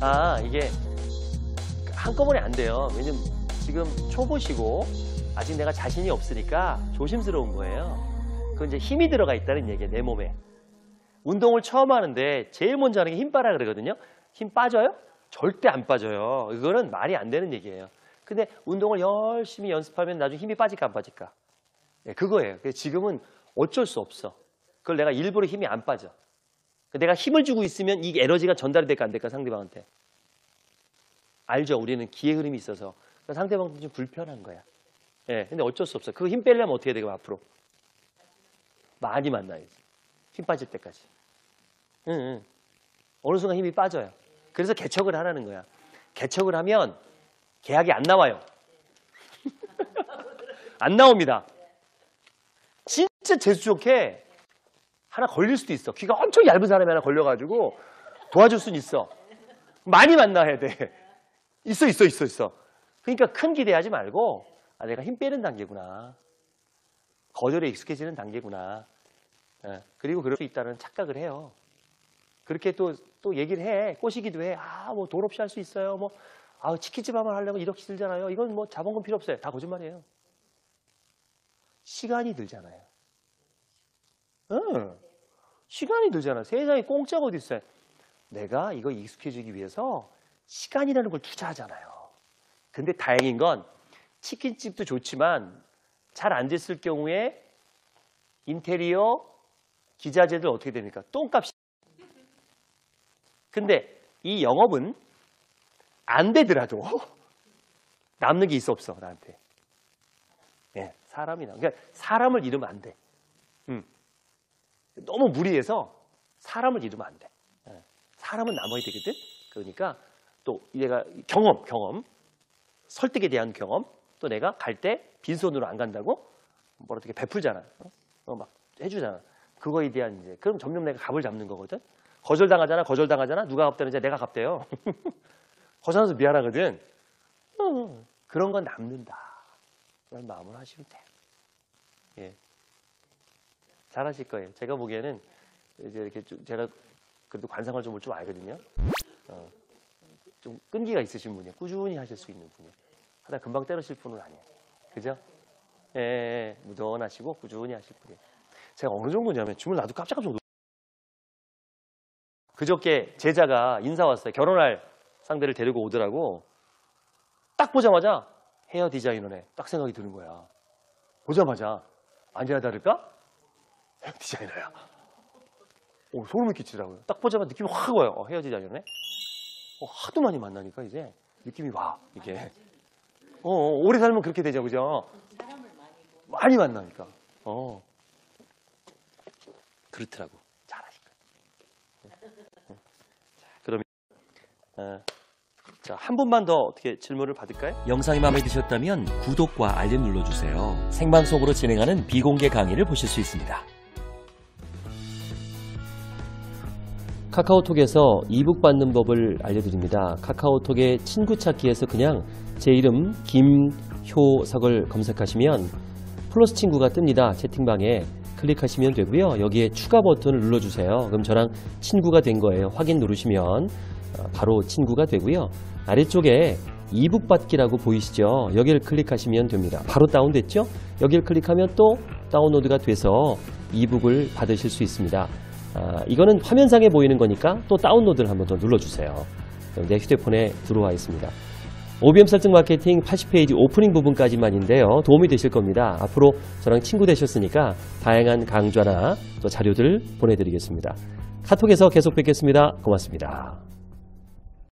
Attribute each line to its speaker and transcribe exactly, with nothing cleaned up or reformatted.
Speaker 1: 아, 이게 한꺼번에 안 돼요. 왜냐면 지금 초보시고 아직 내가 자신이 없으니까 조심스러운 거예요. 그건 이제 힘이 들어가 있다는 얘기예요, 내 몸에. 운동을 처음 하는데 제일 먼저 하는 게 힘 빠라 그러거든요. 힘 빠져요? 절대 안 빠져요. 이거는 말이 안 되는 얘기예요. 근데 운동을 열심히 연습하면 나중에 힘이 빠질까 안 빠질까? 네, 그거예요. 그래서 지금은 어쩔 수 없어. 그걸 내가 일부러 힘이 안 빠져. 내가 힘을 주고 있으면 이 에너지가 전달이 될까 안 될까 상대방한테. 알죠? 우리는 기의 흐름이 있어서. 상대방도 좀 불편한 거야. 예, 근데 어쩔 수 없어. 그 힘 빼려면 어떻게 해야 되고 앞으로? 많이 만나야지. 힘 빠질 때까지. 응, 응. 어느 순간 힘이 빠져요. 그래서 개척을 하라는 거야. 개척을 하면 계약이 안 나와요. 안 나옵니다. 진짜 재수 좋게 하나 걸릴 수도 있어. 귀가 엄청 얇은 사람이 하나 걸려가지고 도와줄 수는 있어. 많이 만나야 돼. 있어, 있어, 있어, 있어. 그러니까 큰 기대하지 말고 아, 내가 힘 빼는 단계구나. 거절에 익숙해지는 단계구나. 예, 그리고 그럴 수 있다는 착각을 해요. 그렇게 또, 또 얘기를 해. 꼬시기도 해. 아, 뭐 돈 없이 할 수 있어요. 뭐, 아, 치킨집 한번 하려면 일억씩 들잖아요. 이건 뭐 자본금 필요 없어요. 다 거짓말이에요. 시간이 들잖아요. 응. 시간이 들잖아. 세상에 공짜가 어디 있어요. 내가 이거 익숙해지기 위해서 시간이라는 걸 투자하잖아요. 근데 다행인 건 치킨집도 좋지만 잘 안 됐을 경우에 인테리어, 기자재들 어떻게 됩니까? 똥값이. 근데 이 영업은 안 되더라도 남는 게 있어 없어 나한테. 네, 사람이나. 그러니까 사람을 잃으면 안 돼. 음. 너무 무리해서 사람을 잃으면 안 돼. 네. 사람은 남아야 되거든. 그러니까 또 내가 경험, 경험, 설득에 대한 경험, 또 내가 갈 때 빈손으로 안 간다고 뭐 어떻게 베풀잖아. 어, 막 해주잖아. 그거에 대한 이제 그럼 점점 내가 값을 잡는 거거든. 거절당하잖아, 거절당하잖아. 누가 갚대는지 내가 갚대요. 거절해서 미안하거든. 어, 그런 건 남는다. 그런 마음을 하시면 돼. 예. 잘하실 거예요. 제가 보기에는 이제 이렇게 좀 제가 그래도 관상을 좀, 좀 알거든요. 어, 좀 끈기가 있으신 분이에요. 꾸준히 하실 수 있는 분이에요. 하다 금방 때려칠 분은 아니에요. 그죠? 예, 예, 무던하시고 꾸준히 하실 분이에요. 제가 어느 정도냐면 주문 나도 깜짝깜짝 놀 그저께 제자가 인사 왔어요. 결혼할 상대를 데리고 오더라고. 딱 보자마자 헤어 디자이너네. 딱 생각이 드는 거야. 보자마자 아니나 다를까? 헤어 디자이너야. 오, 소름이 끼치더라고요. 딱 보자마자 느낌이 확 와요. 어, 헤어 디자이너네. 어, 하도 많이 만나니까 이제 느낌이 와. 이게. 어, 어, 오래 살면 그렇게 되죠, 그죠? 많이 만나니까. 어. 그렇더라고. 잘하실 거예요. 자, 그러면 어, 자, 한 분만 더 어떻게 질문을 받을까요? 영상이 마음에 드셨다면 구독과 알림 눌러주세요. 생방송으로 진행하는 비공개 강의를 보실 수 있습니다. 카카오톡에서 이북 받는 법을 알려드립니다. 카카오톡의 친구 찾기에서 그냥 제 이름 김효석을 검색하시면 플러스 친구가 뜹니다. 채팅방에 클릭하시면 되고요. 여기에 추가 버튼을 눌러주세요. 그럼 저랑 친구가 된 거예요. 확인 누르시면 바로 친구가 되고요. 아래쪽에 이북 받기라고 보이시죠? 여기를 클릭하시면 됩니다. 바로 다운됐죠? 여기를 클릭하면 또 다운로드가 돼서 이북을 받으실 수 있습니다. 아, 이거는 화면상에 보이는 거니까 또 다운로드를 한번 더 눌러주세요. 내 휴대폰에 들어와 있습니다. 오비엠 설정 마케팅 팔십 페이지 오프닝 부분까지만인데요. 도움이 되실 겁니다. 앞으로 저랑 친구 되셨으니까 다양한 강좌나 또 자료들 보내드리겠습니다. 카톡에서 계속 뵙겠습니다. 고맙습니다.